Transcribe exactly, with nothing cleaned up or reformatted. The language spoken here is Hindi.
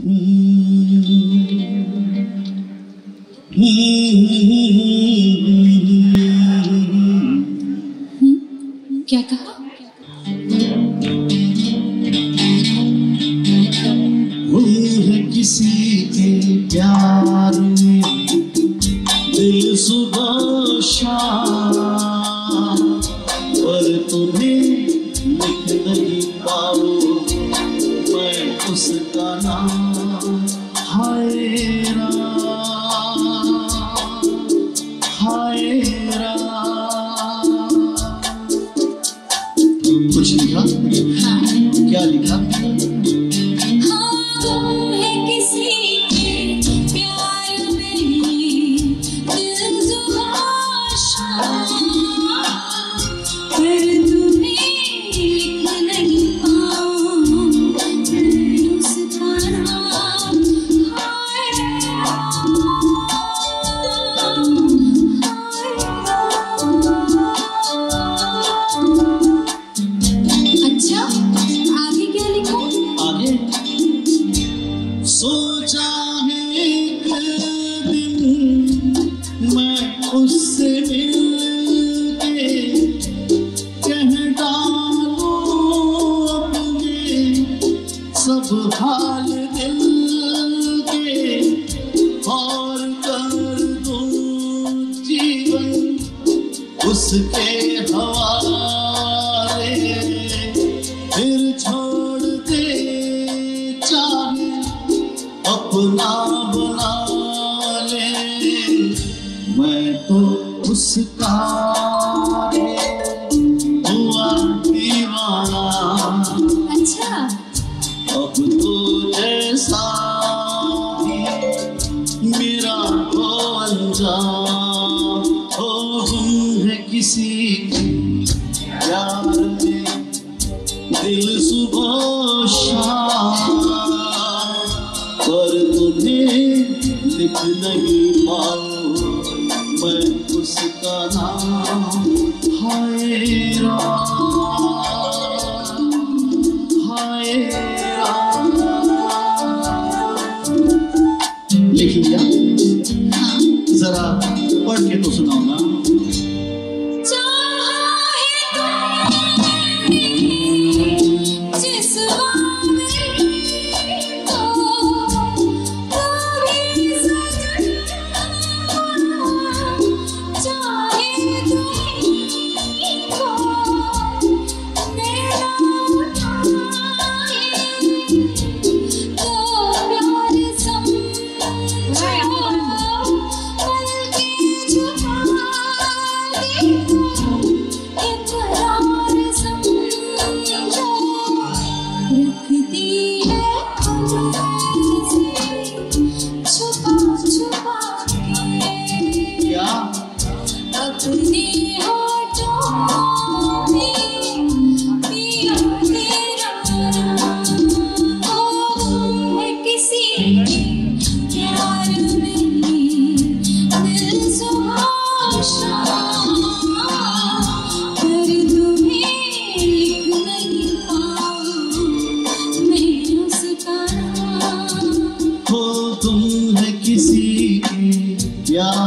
क्या कहा? हम है किसी के प्यार में दिल सुबह शाम, पर तुम्हें लिख नहीं पाओ मैं उसका नाम। हाय राम, हाय राम। कुछ लिखा? हाँ। क्या लिखा? सोचा है एक दिन मैं उससे मिलके कह डालूं अपने सब हाल दिल के, और कर दूं जीवन उसके हवाले। फिर छोड़ दे चाहे अपना बना ले, मैं तो उसका हुआ दीवाना। अच्छा, अब तो जैसा भी मेरा हो अंजाम, हो हम है किसी प्यार में दिल सुबह शाम, पर तुम्हें लिख नहीं पाओ मैं उसका नाम। हाय राम, हाय राम। लिख लिया? हाँ। जरा पढ़ के तो सुनाओ ना। तुम है किसी के प्यार